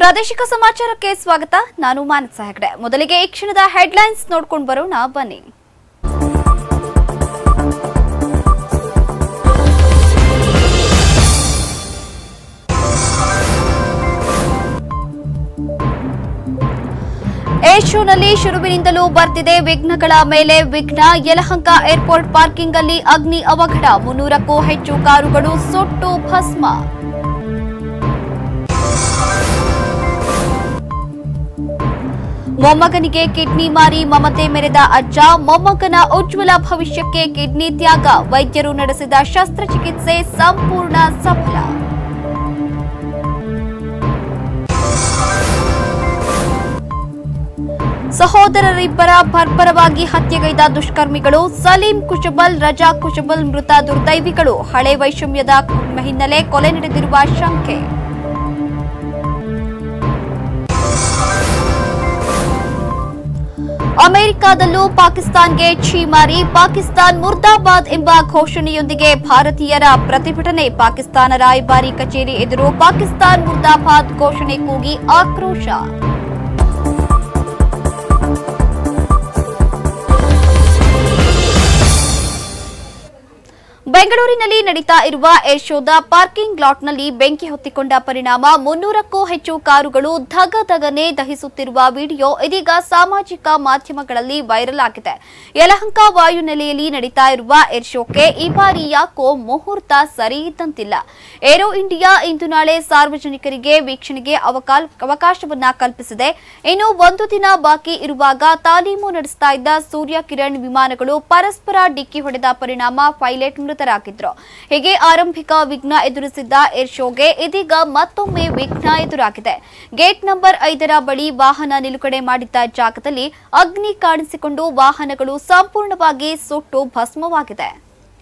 ಪ್ರಾದೇಶಿಕ ಸಮಾಚಾರಕ್ಕೆ ಸ್ವಾಗತ. ನಾನು ಮಾನಸ ಹೆಗಡೆ. ಮೊದಲಿಗೆ ಈ ಕ್ಷಣದ ಹೆಡ್ಲೈನ್ಸ್ ನೋಡ್ಕೊಂಡು ಬರೋಣ ಬನ್ನಿ. ಏರ್ ಶೋನಲ್ಲಿ ಶುರುವಿನಿಂದಲೂ ಬರ್ತಿದೆ ವಿಘ್ನಗಳ ಮೇಲೆ ವಿಘ್ನ. ಯಲಹಂಕ ಏರ್ಪೋರ್ಟ್ ಪಾರ್ಕಿಂಗ್ ಅಲ್ಲಿ ಅಗ್ನಿ ಅವಘಡ, 300ಕ್ಕೂ ಹೆಚ್ಚು ಕಾರುಗಳು ಸುಟ್ಟು ಭಸ್ಮ. ಮೊಮ್ಮಗನಿಗೆ ಕಿಡ್ನಿ ಮಾರಿ ಮಮತೆ ಮೆರೆದ ಅಜ್ಜ, ಮೊಮ್ಮಗನ ಉಜ್ವಲ ಭವಿಷ್ಯಕ್ಕೆ ಕಿಡ್ನಿ ತ್ಯಾಗ. ವೈದ್ಯರು ನಡೆಸಿದ ಶಸ್ತ್ರಚಿಕಿತ್ಸೆ ಸಂಪೂರ್ಣ ಸಫಲ. ಸಹೋದರರಿಬ್ಬರ ಬರ್ಬರವಾಗಿ ಹತ್ಯೆಗೈದ ದುಷ್ಕರ್ಮಿಗಳು. ಸಲೀಂ ಕುಶಬಲ್, ರಜಾ ಕುಶಬಲ್ ಮೃತ ದುರ್ದೈವಿಗಳು. ಹಳೆ ವೈಷಮ್ಯದ ಹಿನ್ನೆಲೆ ಕೊಲೆ ನಡೆದಿರುವ ಶಂಕೆ. ಅಮೆರಿಕದಲ್ಲೂ ಪಾಕಿಸ್ತಾನ್ಗೆ ಛೀಮಾರಿ. ಪಾಕಿಸ್ತಾನ್ ಮುರ್ದಾಬಾದ್ ಎಂಬ ಘೋಷಣೆಯೊಂದಿಗೆ ಭಾರತೀಯರ ಪ್ರತಿಭಟನೆ. ಪಾಕಿಸ್ತಾನ ರಾಯಭಾರಿ ಕಚೇರಿ ಎದುರು ಪಾಕಿಸ್ತಾನ್ ಮುರ್ದಾಬಾದ್ ಘೋಷಣೆ ಕೂಗಿ ಆಕ್ರೋಶ. ಬೆಂಗಳೂರಿನಲ್ಲಿ ನಡೀತಾ ಇರುವ ಏರ್ ಶೋದ ಪಾರ್ಕಿಂಗ್ ಲಾಟ್ನಲ್ಲಿ ಬೆಂಕಿ ಹೊತ್ತಿಕೊಂಡ ಪರಿಣಾಮ 300ಕ್ಕೂ ಹೆಚ್ಚು ಕಾರುಗಳು ಧಗಧಗನೆ ದಹಿಸುತ್ತಿರುವ ವಿಡಿಯೋ ಇದೀಗ ಸಾಮಾಜಿಕ ಮಾಧ್ಯಮಗಳಲ್ಲಿ ವೈರಲ್ ಆಗಿದೆ. ಯಲಹಂಕ ವಾಯುನೆಲೆಯಲ್ಲಿ ನಡೀತಾ ಇರುವ ಏರ್ ಶೋಕ್ಕೆ ಈ ಬಾರಿ ಯಾಕೋ ಮುಹೂರ್ತ ಸರಿ ಇದ್ದಂತಿಲ್ಲ. ಏರೋ ಇಂಡಿಯಾ ಇಂದು ನಾಳೆ ಸಾರ್ವಜನಿಕರಿಗೆ ವೀಕ್ಷಣೆಗೆ ಅವಕಾಶವನ್ನ ಕಲ್ಪಿಸಿದೆ. ಇನ್ನು ಒಂದು ದಿನ ಬಾಕಿ ಇರುವಾಗ ತಾಲೀಮು ನಡೆಸ್ತಾ ಇದ್ದ ಸೂರ್ಯ ಕಿರಣ್ ವಿಮಾನಗಳು ಪರಸ್ಪರ ಡಿಕ್ಕಿ ಹೊಡೆದ ಪರಿಣಾಮ ಪೈಲಟ್ ಮೃತರಾಗಿದ್ರು. ಹೀಗೆ ಆರಂಭಿಕ ವಿಘ್ನ ಎದುರಿಸಿದ್ದ ಏರ್ ಶೋಗೆ ಇದೀಗ ಮತ್ತೊಮ್ಮೆ ವಿಘ್ನ ಎದುರಾಗಿದೆ. ಗೇಟ್ ನಂಬರ್ 5 ಬಳಿ ವಾಹನ ನಿಲುಗಡೆ ಮಾಡಿದ್ದ ಜಾಗದಲ್ಲಿ ಅಗ್ನಿ ಕಾಣಿಸಿಕೊಂಡು ವಾಹನಗಳು ಸಂಪೂರ್ಣವಾಗಿ ಸುಟ್ಟು ಭಸ್ಮವಾಗಿದೆ.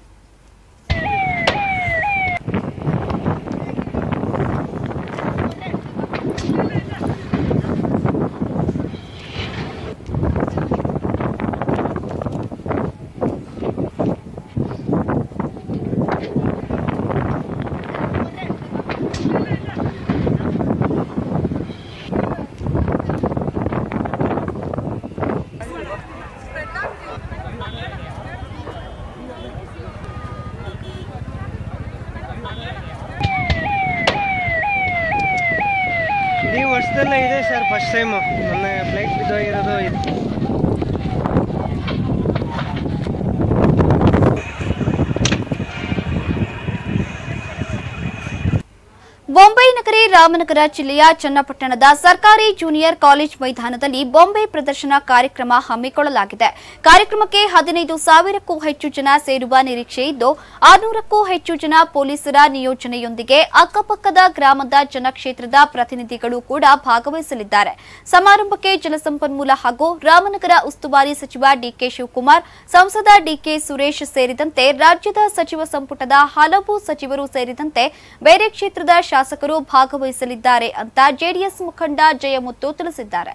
ಈ ವರ್ಷದಲ್ಲೇ ಇದೆ ಸರ್, ಫಸ್ಟ್ ಟೈಮ್ ನನ್ನ ಫ್ಲೈಟ್ ಬಿದ್ದೋಗಿರೋದು. ಬೊಂಬೆ ನಗರಿ ರಾಮನಗರ ಜಿಲ್ಲೆಯ ಚನ್ನಪಟ್ಟಣದ ಸರ್ಕಾರಿ ಜೂನಿಯರ್ ಕಾಲೇಜ್ ಮೈದಾನದಲ್ಲಿ ಬೊಂಬೆ ಪ್ರದರ್ಶನ ಕಾರ್ಯಕ್ರಮ ಹಮ್ಮಿಕೊಳ್ಳಲಾಗಿದೆ. ಕಾರ್ಯಕ್ರಮಕ್ಕೆ 15,000ಕ್ಕೂ ಹೆಚ್ಚು ಜನ ಸೇರುವ ನಿರೀಕ್ಷೆ ಇದ್ದು 600ಕ್ಕೂ ಹೆಚ್ಚು ಜನ ಪೊಲೀಸರ ನಿಯೋಜನೆಯೊಂದಿಗೆ ಅಕ್ಕಪಕ್ಕದ ಗ್ರಾಮದ ಜನಕ್ಷೇತ್ರದ ಪ್ರತಿನಿಧಿಗಳು ಕೂಡ ಭಾಗವಹಿಸಲಿದ್ದಾರೆ. ಸಮಾರಂಭಕ್ಕೆ ಜಲಸಂಪನ್ಮೂಲ ಹಾಗೂ ರಾಮನಗರ ಉಸ್ತುವಾರಿ ಸಚಿವ ಡಿಕೆ ಶಿವಕುಮಾರ್, ಸಂಸದ ಡಿಕೆ ಸುರೇಶ್ ಸೇರಿದಂತೆ ರಾಜ್ಯದ ಸಚಿವ ಸಂಪುಟದ ಹಲವು ಸಚಿವರು ಸೇರಿದಂತೆ ಬೇರೆ ಕ್ಷೇತ್ರದ ಶಾಸಕರು ಭಾಗವಹಿಸಲಿದ್ದಾರೆ ಅಂತ ಜೆಡಿಎಸ್ ಮುಖಂಡ ಜಯಮುತ್ತು ತಿಳಿಸಿದ್ದಾರೆ.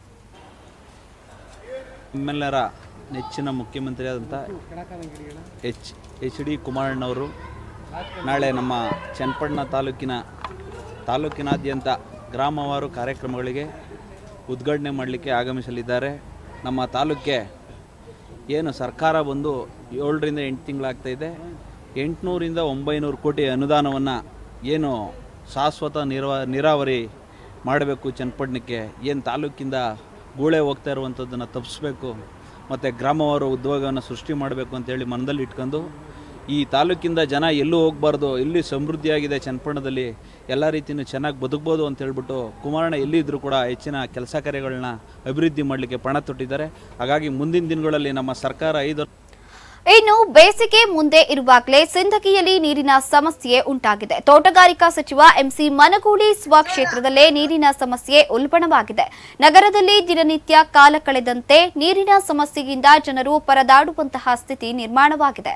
ನಮ್ಮೆಲ್ಲರ ನೆಚ್ಚಿನ ಮುಖ್ಯಮಂತ್ರಿಯಾದಂಥ ಎಚ್ ಡಿ ಕುಮಾರಣ್ಣವರು ನಾಳೆ ನಮ್ಮ ಚನ್ನಪಟ್ಟಣ ತಾಲೂಕಿನಾದ್ಯಂತ ಗ್ರಾಮವಾರು ಕಾರ್ಯಕ್ರಮಗಳಿಗೆ ಉದ್ಘಾಟನೆ ಮಾಡಲಿಕ್ಕೆ ಆಗಮಿಸಲಿದ್ದಾರೆ. ನಮ್ಮ ತಾಲೂಕಿಗೆ ಏನು ಸರ್ಕಾರ ಬಂದು 7 ರಿಂದ 8 ತಿಂಗಳಾಗ್ತಾಯಿದೆ. 800 ರಿಂದ 900 ಕೋಟಿ ಅನುದಾನವನ್ನು ಏನು ಶಾಶ್ವತ ನೀರಾವರಿ ಮಾಡಬೇಕು, ಚನ್ನಪಟ್ಟಣಕ್ಕೆ ಏನು ತಾಲೂಕಿಂದ ಗೂಳೆ ಹೋಗ್ತಾ ಇರುವಂಥದ್ದನ್ನು ತಪ್ಪಿಸ್ಬೇಕು ಮತ್ತು ಗ್ರಾಮವಾರು ಉದ್ಯೋಗವನ್ನು ಸೃಷ್ಟಿ ಮಾಡಬೇಕು ಅಂತೇಳಿ ಮನದಲ್ಲಿ ಇಟ್ಕೊಂಡು ಈ ತಾಲೂಕಿಂದ ಜನ ಎಲ್ಲೂ ಹೋಗಬಾರ್ದು, ಇಲ್ಲಿ ಸಮೃದ್ಧಿಯಾಗಿದೆ, ಚನ್ನಪಟ್ಟಣದಲ್ಲಿ ಎಲ್ಲ ರೀತಿಯೂ ಚೆನ್ನಾಗಿ ಬದುಕ್ಬೋದು ಅಂತ ಹೇಳ್ಬಿಟ್ಟು ಕುಮಾರಣ್ಣ ಎಲ್ಲಿದ್ದರೂ ಕೂಡ ಹೆಚ್ಚಿನ ಕೆಲಸ ಕಾರ್ಯಗಳನ್ನ ಅಭಿವೃದ್ಧಿ ಮಾಡಲಿಕ್ಕೆ ಪಣ ತೊಟ್ಟಿದ್ದಾರೆ. ಹಾಗಾಗಿ ಮುಂದಿನ ದಿನಗಳಲ್ಲಿ ನಮ್ಮ ಸರ್ಕಾರ 5 ಇನ್ನು ಬೇಸಿಗೆ ಮುಂದೆ ಇರುವಾಗಲೇ ಸಿಂದಗಿಯಲ್ಲಿ ನೀರಿನ ಸಮಸ್ಯೆ ಉಂಟಾಗಿದೆ. ತೋಟಗಾರಿಕಾ ಸಚಿವ ಎಂಸಿ ಮನಗೂಳಿ ಸ್ವಕ್ಷೇತ್ರದಲ್ಲೇ ನೀರಿನ ಸಮಸ್ಯೆ ಉಲ್ಬಣವಾಗಿದೆ. ನಗರದಲ್ಲಿ ದಿನನಿತ್ಯ ಕಾಲ ಕಳೆದಂತೆ ನೀರಿನ ಸಮಸ್ಯೆಯಿಂದ ಜನರು ಪರದಾಡುವಂತಹ ಸ್ಥಿತಿ ನಿರ್ಮಾಣವಾಗಿದೆ.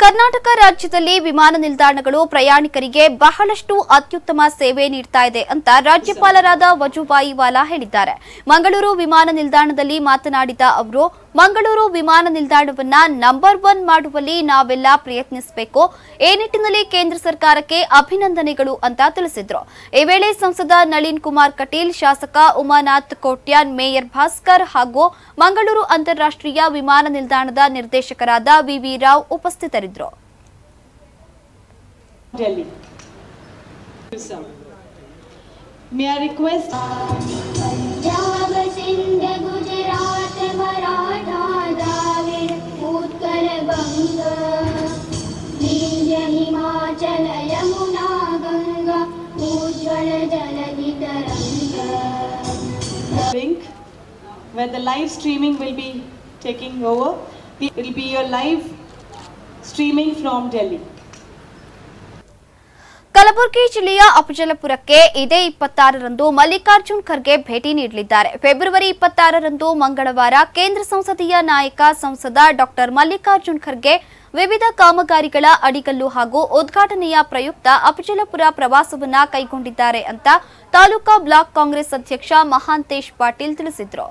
ಕರ್ನಾಟಕ ರಾಜ್ಯದಲ್ಲಿ ವಿಮಾನ ನಿಲ್ದಾಣಗಳು ಪ್ರಯಾಣಿಕರಿಗೆ ಬಹಳಷ್ಟು ಅತ್ಯುತ್ತಮ ಸೇವೆ ನೀಡ್ತಾ ಇದೆ ಅಂತ ರಾಜ್ಯಪಾಲರಾದ ವಜುಭಾಯಿ ವಾಲಾ ಹೇಳಿದ್ದಾರೆ. ಮಂಗಳೂರು ವಿಮಾನ ನಿಲ್ದಾಣದಲ್ಲಿ ಮಾತನಾಡಿದ ಅವರು, ಮಂಗಳೂರು ವಿಮಾನ ನಿಲ್ದಾಣವನ್ನ ನಂಬರ್ 1 ಮಾಡುವಲ್ಲಿ ನಾವೆಲ್ಲ ಪ್ರಯತ್ನಿಸಬೇಕು. ಈ ನಿಟ್ಟಿನಲ್ಲಿ ಕೇಂದ್ರ ಸರ್ಕಾರಕ್ಕೆ ಅಭಿನಂದನೆಗಳು ಅಂತ ತಿಳಿಸಿದ್ರು. ಈ ವೇಳೆ ಸಂಸದ ನಳಿನ್ ಕುಮಾರ್ ಕಟೀಲ್, ಶಾಸಕ ಉಮಾನಾಥ್ ಕೋಟ್ಯಾನ್, ಮೇಯರ್ ಭಾಸ್ಕರ್ ಹಾಗೂ ಮಂಗಳೂರು ಅಂತಾರಾಷ್ಟ್ರೀಯ ವಿಮಾನ ನಿಲ್ದಾಣದ ನಿರ್ದೇಶಕರಾದ ವಿವಿ ರಾವ್ ಉಪಸ್ಥಿತರಿದ್ದರು. Delhi. May I request Punjab, Sindh, Gujarat, Maratha, Dravid, Utkal, Banga, Vindhya, Himachal, Yamuna, Ganga, Ujjwal, Jaladi, Taranga. link where the live streaming will be taking over. It will be your live streaming from Delhi. Kalaburagi ಜಿಲ್ಲೆಯ ಅಫಜಲಪುರಕ್ಕೆ ಇದೇ 26ರಂದು ಮಲ್ಲಿಕಾರ್ಜುನ್ ಖರ್ಗೆ ಭೇಟಿ ನೀಡಲಿದ್ದಾರೆ. February 26ರಂದು ಮಂಗಳವಾರ ಕೇಂದ್ರ ಸಂಸದೀಯ ನಾಯಕ ಸಂಸದ ಡಾ ಮಲ್ಲಿಕಾರ್ಜುನ್ ಖರ್ಗೆ ವಿವಿಧ ಕಾಮಗಾರಿಗಳ ಅಡಿಗಲ್ಲು ಹಾಗೂ ಉದ್ಘಾಟನೆಯ ಪ್ರಯುಕ್ತ ಅಫಜಲಪುರ ಪ್ರವಾಸವನ್ನ ಕೈಗೊಂಡಿದ್ದಾರೆ ಅಂತ ತಾಲೂಕಾ ಬ್ಲಾಕ್ ಕಾಂಗ್ರೆಸ್ ಅಧ್ಯಕ್ಷ ಮಹಾಂತೇಶ್ ಪಾಟೀಲ್ ತಿಳಿಸಿದರು.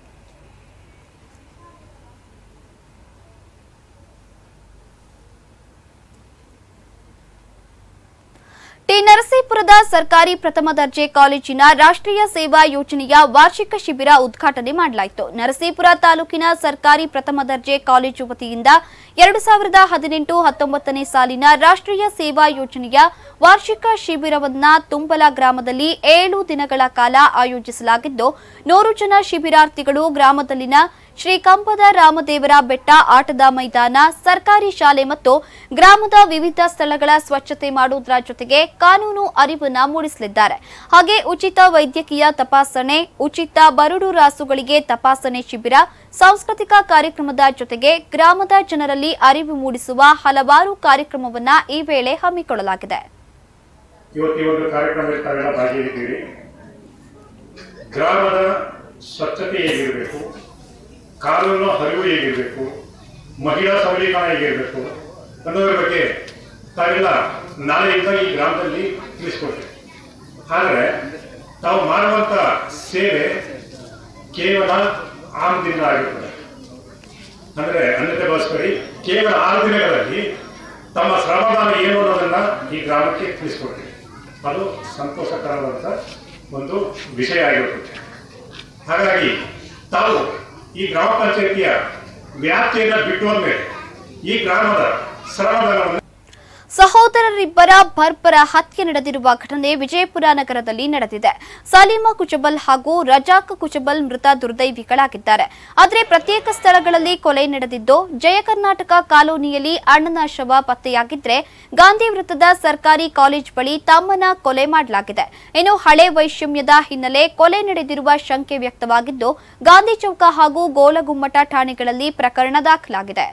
ಟಿ ನರಸೀಪುರದ ಸರ್ಕಾರಿ ಪ್ರಥಮ ದರ್ಜೆ ಕಾಲೇಜಿನ ರಾಷ್ಟ್ರೀಯ ಸೇವಾ ಯೋಜನೆಯ ವಾರ್ಷಿಕ ಶಿಬಿರ ಉದ್ಘಾಟನೆ ಮಾಡಲಾಯಿತು. ನರಸೀಪುರ ತಾಲೂಕಿನ ಸರ್ಕಾರಿ ಪ್ರಥಮ ದರ್ಜೆ ಕಾಲೇಜು ವತಿಯಿಂದ 2018-19ನೇ ಸಾಲಿನ ರಾಷ್ಟ್ರೀಯ ಸೇವಾ ಯೋಜನೆಯ ವಾರ್ಷಿಕ ಶಿಬಿರವನ್ನು ತುಂಬಲ ಗ್ರಾಮದಲ್ಲಿ 7 ದಿನಗಳ ಕಾಲ ಆಯೋಜಿಸಲಾಗಿದ್ದು, 100 ಜನ ಶಿಬಿರಾರ್ಥಿಗಳು ಗ್ರಾಮದಲ್ಲಿನ ಶ್ರೀಕಂಪದ ರಾಮದೇವರ ಬೆಟ್ಟ ಆಟದ ಮೈದಾನ, ಸರ್ಕಾರಿ ಶಾಲೆ ಮತ್ತು ಗ್ರಾಮದ ವಿವಿಧ ಸ್ಥಳಗಳ ಸ್ವಚ್ಛತೆ ಮಾಡುವುದರ ಜೊತೆಗೆ ಕಾನೂನು ಅರಿವನ್ನು ಮೂಡಿಸಲಿದ್ದಾರೆ. ಹಾಗೆ ಉಚಿತ ವೈದ್ಯಕೀಯ ತಪಾಸಣೆ, ಉಚಿತ ಬರಡು ರಾಸುಗಳಿಗೆ ತಪಾಸಣೆ ಶಿಬಿರ, ಸಾಂಸ್ಕೃತಿಕ ಕಾರ್ಯಕ್ರಮದ ಜೊತೆಗೆ ಗ್ರಾಮದ ಜನರಲ್ಲಿ ಅರಿವು ಮೂಡಿಸುವ ಹಲವಾರು ಕಾರ್ಯಕ್ರಮವನ್ನು ಈ ವೇಳೆ ಹಮ್ಮಿಕೊಳ್ಳಲಾಗಿದೆ. ಗ್ರಾಮದ ಸ್ವಚ್ಛತೆ ಹೇಗಿರಬೇಕು, ಕಾನೂನು ಅರಿವು ಹೇಗಿರಬೇಕು, ಮಹಿಳಾ ಸಬಲೀಕರಣ ಹೇಗಿರಬೇಕು ಅನ್ನೋದ್ರ ಬಗ್ಗೆ ತಾವೆಲ್ಲ ನಾಳೆಯಿಂದ ಈ ಗ್ರಾಮದಲ್ಲಿ ತಿಳಿಸ್ಕೊಡ್ತೀವಿ. ಆದರೆ ತಾವು ಮಾಡುವಂಥ ಸೇವೆ ಕೇವಲ 6 ದಿನ ಆಗಿರ್ತದೆ. ಅಂದರೆ ಅನ್ಯತೆ ಭಾವಿಸ್ಬೇಡಿ, ಕೇವಲ 6 ದಿನಗಳಲ್ಲಿ ತಮ್ಮ ಶ್ರಮದಾನ ಏನು ಅನ್ನೋದನ್ನು ಈ ಗ್ರಾಮಕ್ಕೆ ತಿಳಿಸ್ಕೊಡ್ತೀವಿ. ಅದು ಸಂತೋಷಕರವಾದಂಥ ಒಂದು ವಿಷಯ ಆಗಿರುತ್ತದೆ. ಹಾಗಾಗಿ ತಾವು ಈ ಗ್ರಾಮ ಪಂಚಾಯಿತಿಯ ವ್ಯಾಪ್ತಿಯನ್ನು ಬಿಟ್ಟು ಬಂದ್ಮೇಲೆ ಈ ಗ್ರಾಮದ ಶ್ರಮದಾನವನ್ನು ಸಹೋದರರಿಬ್ಬರ ಬರ್ಬರ ಹತ್ಯೆ ನಡೆದಿರುವ ಘಟನೆ ವಿಜಯಪುರ ನಗರದಲ್ಲಿ ನಡೆದಿದೆ. ಸಲೀಮಾ ಕುಚಬಲ್ ಹಾಗೂ ರಜಾಕ್ ಕುಚಬಲ್ ಮೃತ ದುರ್ದೈವಿಗಳಾಗಿದ್ದಾರೆ. ಆದರೆ ಪ್ರತ್ಯೇಕ ಸ್ಥಳಗಳಲ್ಲಿ ಕೊಲೆ ನಡೆದಿದ್ದು, ಜಯ ಕರ್ನಾಟಕ ಕಾಲೋನಿಯಲ್ಲಿ ಅಣ್ಣನ ಶವ ಪತ್ತೆಯಾಗಿದ್ರೆ, ಗಾಂಧಿ ವೃತ್ತದ ಸರ್ಕಾರಿ ಕಾಲೇಜ್ ಬಳಿ ತಮ್ಮನ ಕೊಲೆ ಮಾಡಲಾಗಿದೆ. ಇನ್ನು ಹಳೆ ವೈಷಮ್ಯದ ಹಿನ್ನೆಲೆ ಕೊಲೆ ನಡೆದಿರುವ ಶಂಕೆ ವ್ಯಕ್ತವಾಗಿದ್ದು, ಗಾಂಧಿ ಚೌಕ ಹಾಗೂ ಗೋಲಗುಮ್ಮಟ ಠಾಣೆಗಳಲ್ಲಿ ಪ್ರಕರಣ ದಾಖಲಾಗಿದೆ.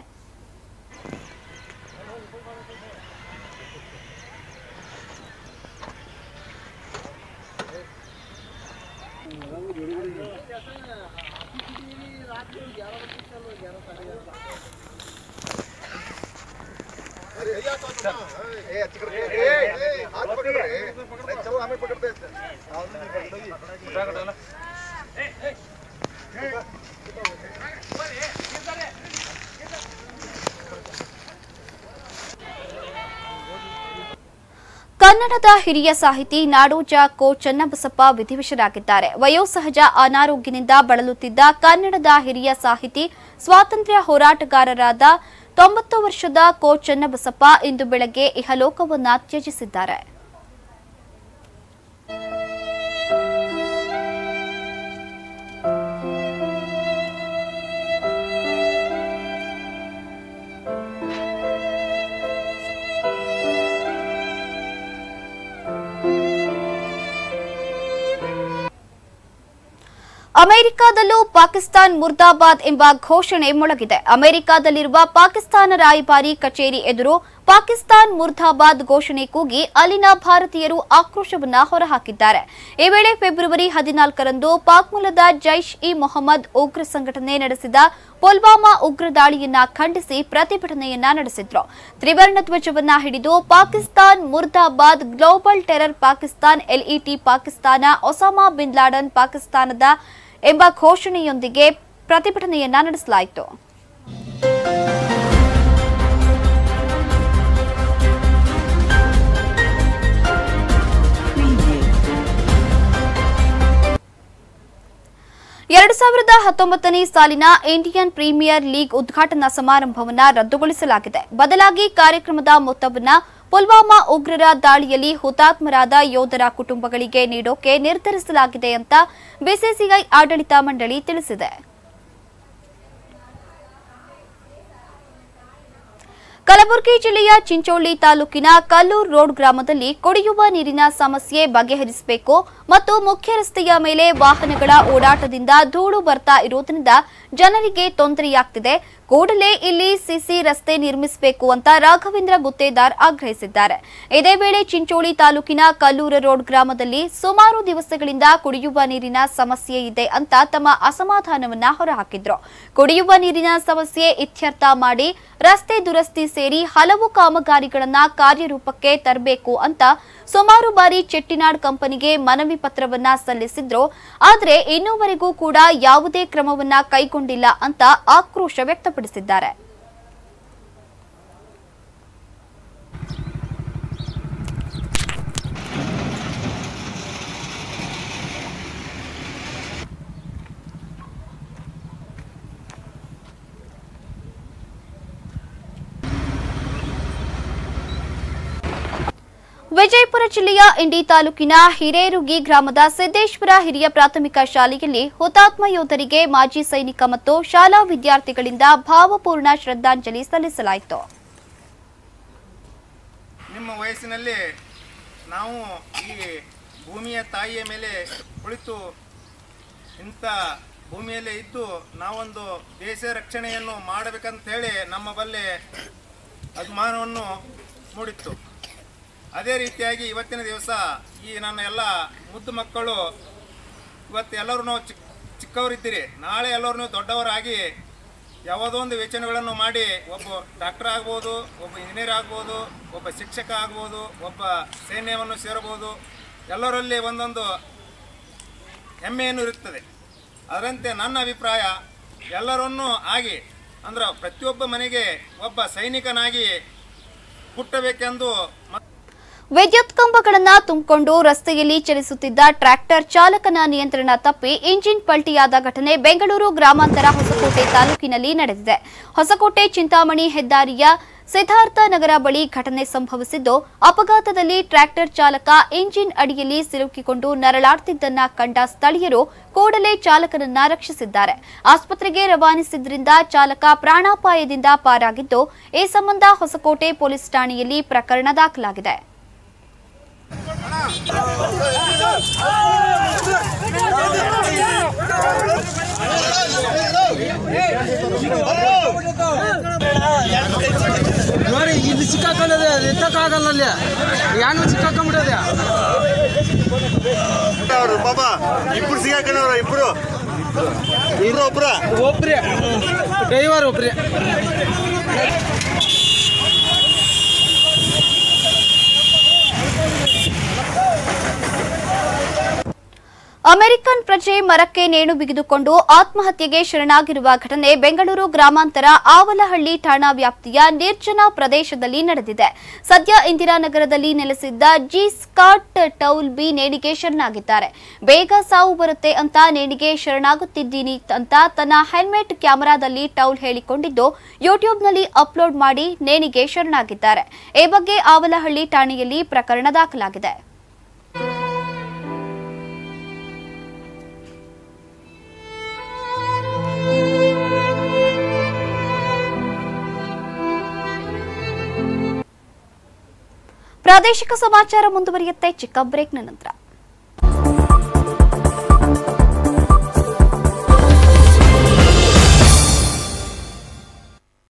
ಕನ್ನಡದ ಹಿರಿಯ ಸಾಹಿತಿ ನಾಡೋಜ ಕೋ ಚನ್ನಬಸಪ್ಪ ವಿಧಿವಶರಾಗಿದ್ದಾರೆ. ವಯೋಸಹಜ ಅನಾರೋಗ್ಯದಿಂದ ಬಳಲುತ್ತಿದ್ದ ಕನ್ನಡದ ಹಿರಿಯ ಸಾಹಿತಿ, ಸ್ವಾತಂತ್ರ್ಯ ಹೋರಾಟಗಾರರಾದ 90 ವರ್ಷದ ಕೋ ಚನ್ನಬಸಪ್ಪ ಇಂದು ಬೆಳಗ್ಗೆ ಇಹಲೋಕವನ್ನ ತ್ಯಜಿಸಿದ್ದಾರೆ. ಅಮೆರಿಕದಲ್ಲೂ ಪಾಕಿಸ್ತಾನ್ ಮುರ್ದಾಬಾದ್ ಎಂಬ ಘೋಷಣೆ ಮೊಳಗಿದೆ. ಅಮೆರಿಕದಲ್ಲಿರುವ ಪಾಕಿಸ್ತಾನ ರಾಯಭಾರಿ ಕಚೇರಿ ಎದುರು ಪಾಕಿಸ್ತಾನ್ ಮುರ್ದಾಬಾದ್ ಘೋಷಣೆ ಕೂಗಿ ಅಲ್ಲಿನ ಭಾರತೀಯರು ಆಕ್ರೋಶವನ್ನ ಹೊರಹಾಕಿದ್ದಾರೆ. ಈ ವೇಳೆ ಫೆಬ್ರವರಿ 14ರಂದು ಪಾಕ್ ಮೂಲದ ಜೈಷ್ ಇ ಮೊಹಮ್ಮದ್ ಉಗ್ರ ಸಂಘಟನೆ ನಡೆಸಿದ ಪುಲ್ವಾಮಾ ಉಗ್ರ ದಾಳಿಯನ್ನ ಖಂಡಿಸಿ ಪ್ರತಿಭಟನೆಯನ್ನ ನಡೆಸಿದ್ರು. ತ್ರಿವರ್ಣ ಧ್ವಜವನ್ನ ಹಿಡಿದು ಪಾಕಿಸ್ತಾನ್ ಮುರ್ದಾಬಾದ್, global terror Pakistan, LET Pakistan, Osama bin Laden ಪಾಕಿಸ್ತಾನದ ಎಂಬ ಘೋಷಣೆಯೊಂದಿಗೆ ಪ್ರತಿಭಟನೆಯನ್ನ ನಡೆಸಲಾಯಿತು. ಎರಡು 2019ನೇ ಸಾಲಿನ ಇಂಡಿಯನ್ ಪ್ರೀಮಿಯರ್ ಲೀಗ್ ಉದ್ಘಾಟನಾ ಸಮಾರಂಭವನ್ನು ರದ್ದುಗೊಳಿಸಲಾಗಿದೆ. ಬದಲಾಗಿ ಕಾರ್ಯಕ್ರಮದ ಮೊತ್ತವನ್ನು ಪುಲ್ವಾಮಾ ಉಗ್ರರ ದಾಳಿಯಲ್ಲಿ ಹುತಾತ್ಮರಾದ ಯೋಧರ ಕುಟುಂಬಗಳಿಗೆ ನೀಡೋಕೆ ನಿರ್ಧರಿಸಲಾಗಿದೆ ಅಂತ ಬಿಸಿಸಿಐ ಆಡಳಿತ ಮಂಡಳಿ ತಿಳಿಸಿದೆ. ಕಲಬುರಗಿ ಜಿಲ್ಲೆಯ ಚಿಂಚೋಳಿ ತಾಲೂಕಿನ ಕಲ್ಲೂರ್ ರೋಡ್ ಗ್ರಾಮದಲ್ಲಿ ಕುಡಿಯುವ ನೀರಿನ ಸಮಸ್ಯೆ ಬಗೆಹರಿಸಬೇಕು ಮತ್ತು ಮುಖ್ಯ ರಸ್ತೆಯ ಮೇಲೆ ವಾಹನಗಳ ಓಡಾಟದಿಂದ ಧೂಳು ಬರ್ತಾ ಇರುವುದರಿಂದ ಜನರಿಗೆ ತೊಂದರೆಯಾಗ್ತಿದೆ. ಕೂಡಲೇ ಇಲ್ಲಿ ಸಿಸಿ ರಸ್ತೆ ನಿರ್ಮಿಸಬೇಕು ಅಂತ ರಾಘವೇಂದ್ರ ಗುತ್ತೇದಾರ್ ಆಗ್ರಹಿಸಿದ್ದಾರೆ. ಇದೇ ವೇಳೆ ಚಿಂಚೋಳಿ ತಾಲೂಕಿನ ಕಲ್ಲೂರು ರೋಡ್ ಗ್ರಾಮದಲ್ಲಿ ಸುಮಾರು ದಿವಸಗಳಿಂದ ಕುಡಿಯುವ ನೀರಿನ ಸಮಸ್ಯೆ ಇದೆ ಅಂತ ತಮ್ಮ ಅಸಮಾಧಾನವನ್ನ ಹೊರಹಾಕಿದ್ರು. ಕುಡಿಯುವ ನೀರಿನ ಸಮಸ್ಯೆ ಇತ್ಯರ್ಥ ಮಾಡಿ ರಸ್ತೆ ದುರಸ್ತಿ ಸೇರಿ ಹಲವು ಕಾಮಗಾರಿಗಳನ್ನ ಕಾರ್ಯರೂಪಕ್ಕೆ ತರಬೇಕು ಅಂತ ಸುಮಾರು ಬಾರಿ ಚೆಟ್ಟಿನಾಡ್ ಕಂಪನಿಗೆ ಮನವಿ ಪತ್ರವನ್ನ ಸಲ್ಲಿಸಿದ್ರು. ಆದರೆ ಇನ್ನೂವರೆಗೂ ಕೂಡ ಯಾವುದೇ ಕ್ರಮವನ್ನ ಕೈಗೊಂಡಿಲ್ಲ ಅಂತ ಆಕ್ರೋಶ ವ್ಯಕ್ತಪಡಿಸಿದ್ದಾರೆ. ವಿಜಯಪುರ ಜಿಲ್ಲೆಯ ಇಂಡಿ ತಾಲೂಕಿನ ಹಿರೇರುಗಿ ಗ್ರಾಮದ ಸಿದ್ದೇಶ್ವರ ಹಿರಿಯ ಪ್ರಾಥಮಿಕ ಶಾಲೆಯಲ್ಲಿ ಹುತಾತ್ಮ ಯೋಧರಿಗೆ ಮಾಜಿ ಸೈನಿಕ ಮತ್ತು ಶಾಲಾ ವಿದ್ಯಾರ್ಥಿಗಳಿಂದ ಭಾವಪೂರ್ಣ ಶ್ರದ್ಧಾಂಜಲಿ ಸಲ್ಲಿಸಲಾಯಿತು. ನಿಮ್ಮ ವಯಸ್ಸಿನಲ್ಲಿ ನಾವು ಈ ಭೂಮಿಯ ತಾಯಿಯ ಮೇಲೆ ಕುಳಿತು ಇಂಥ ಭೂಮಿಯಲ್ಲೇ ಇದ್ದು ನಾವೊಂದು ದೇಶ ರಕ್ಷಣೆಯನ್ನು ಮಾಡಬೇಕಂತ ಹೇಳಿ ನಮ್ಮ ಬಲ್ಲೆ ಅಭಿಮಾನವನ್ನು ಮೂಡಿತ್ತು. ಅದೇ ರೀತಿಯಾಗಿ ಇವತ್ತಿನ ದಿವಸ ಈ ನನ್ನ ಎಲ್ಲ ಮುದ್ದು ಮಕ್ಕಳು ಇವತ್ತು ಎಲ್ಲರೂ ನಾವು ಚಿಕ್ಕವರಿದ್ದೀರಿ, ನಾಳೆ ಎಲ್ಲರೂ ನೀವು ದೊಡ್ಡವರಾಗಿ ಯಾವುದೋ ಒಂದು ಯೋಚನೆಗಳನ್ನು ಮಾಡಿ ಒಬ್ಬ ಡಾಕ್ಟರ್ ಆಗ್ಬೋದು, ಒಬ್ಬ ಇಂಜಿನಿಯರ್ ಆಗ್ಬೋದು, ಒಬ್ಬ ಶಿಕ್ಷಕ ಆಗ್ಬೋದು, ಒಬ್ಬ ಸೈನ್ಯವನ್ನು ಸೇರಬಹುದು. ಎಲ್ಲರಲ್ಲಿ ಒಂದೊಂದು ಹೆಮ್ಮೆಯನ್ನು ಇರುತ್ತದೆ. ಅದರಂತೆ ನನ್ನ ಅಭಿಪ್ರಾಯ ಎಲ್ಲರನ್ನೂ ಆಗಿ ಅಂದ್ರೆ ಪ್ರತಿಯೊಬ್ಬ ಮನೆಗೆ ಒಬ್ಬ ಸೈನಿಕನಾಗಿ ಹುಟ್ಟಬೇಕೆಂದು. ವಿದ್ಯುತ್ ಕಂಬಗಳನ್ನು ತುಂಬಿಕೊಂಡು ರಸ್ತೆಯಲ್ಲಿ ಚಲಿಸುತ್ತಿದ್ದ ಟ್ರ್ಯಾಕ್ಟರ್ ಚಾಲಕನ ನಿಯಂತ್ರಣ ತಪ್ಪಿ ಇಂಜಿನ್ ಪಲ್ಟಿಯಾದ ಘಟನೆ ಬೆಂಗಳೂರು ಗ್ರಾಮಾಂತರ ಹೊಸಕೋಟೆ ತಾಲೂಕಿನಲ್ಲಿ ನಡೆದಿದೆ. ಹೊಸಕೋಟೆ ಚಿಂತಾಮಣಿ ಹೆದ್ದಾರಿಯ ಸಿದ್ಧಾರ್ಥ ನಗರ ಬಳಿ ಘಟನೆ ಸಂಭವಿಸಿದ್ದು, ಅಪಘಾತದಲ್ಲಿ ಟ್ರ್ಯಾಕ್ಟರ್ ಚಾಲಕ ಇಂಜಿನ್ ಅಡಿಯಲ್ಲಿ ಸಿಲುಕಿಕೊಂಡು ನರಳಾಡ್ತಿದ್ದನ್ನ ಕಂಡ ಸ್ಥಳೀಯರು ಕೂಡಲೇ ಚಾಲಕನನ್ನ ರಕ್ಷಿಸಿದ್ದಾರೆ. ಆಸ್ಪತ್ರೆಗೆ ರವಾನಿಸಿದ್ರಿಂದ ಚಾಲಕ ಪ್ರಾಣಾಪಾಯದಿಂದ ಪಾರಾಗಿದ್ದು, ಈ ಸಂಬಂಧ ಹೊಸಕೋಟೆ ಪೊಲೀಸ್ ಠಾಣೆಯಲ್ಲಿ ಪ್ರಕರಣ ದಾಖಲಾಗಿದೆ. ನೋಡಿ ಇಲ್ಲಿ ಸಿಕ್ಕಾಕೊಂಡದೆ, ಅದು ಎತ್ತಕ್ಕಾಗಲ್ಲ, ಅಲ್ಲಿ ಯಾನು ಸಿಕ್ಕಾಕೊಂಡ್ಬಿಡದೆ. ಅವರು ಬಾಬಾ ಇಬ್ರು ಸಿಕ್ಕಾಕೊಂಡವ್ರ, ಇಬ್ರು ಒಬ್ರೆ ಡ್ರೈವರ್ ಒಬ್ರೆ. ಅಮೆರಿಕನ್ ಪ್ರಜೆ ಮರಕ್ಕೆ ನೇಣು ಬಿಗಿದುಕೊಂಡು ಆತ್ಮಹತ್ಯೆಗೆ ಶರಣಾಗಿರುವ ಘಟನೆ ಬೆಂಗಳೂರು ಗ್ರಾಮಾಂತರ ಆವಲಹಳ್ಳಿ ಠಾಣಾ ವ್ಯಾಪ್ತಿಯ ನಿರ್ಜನ ಪ್ರದೇಶದಲ್ಲಿ ನಡೆದಿದೆ. ಸದ್ಯ ಇಂದಿರಾನಗರದಲ್ಲಿ ನೆಲೆಸಿದ್ದ ಜಿ ಸ್ಕಾಟ್ ಟೌಲ್ ಬಿ ನೇಣಿಗೆ ಶರಣಾಗಿದ್ದಾರೆ. ಬೇಗ ಸಾವು ಬರುತ್ತೆ ಅಂತ ನೇಣಿಗೆ ಶರಣಾಗುತ್ತಿದ್ದೀನಿ ಅಂತ ತನ್ನ ಹೆಲ್ಮೆಟ್ ಕ್ಯಾಮೆರಾದಲ್ಲಿ ಟೌಲ್ ಹೇಳಿಕೊಂಡಿದ್ದು ಯೂಟ್ಯೂಬ್ನಲ್ಲಿ ಅಪ್ಲೋಡ್ ಮಾಡಿ ನೇಣಿಗೆ ಶರಣಾಗಿದ್ದಾರೆ. ಈ ಬಗ್ಗೆ ಆವಲಹಳ್ಳಿ ಠಾಣೆಯಲ್ಲಿ ಪ್ರಕರಣ ದಾಖಲಾಗಿದೆ. ಪ್ರಾದೇಶಿಕ ಸಮಾಚಾರ ಮುಂದುವರಿಯುತ್ತೆ ಚಿಕ್ಕ ಬ್ರೇಕ್ನ ನಂತರ.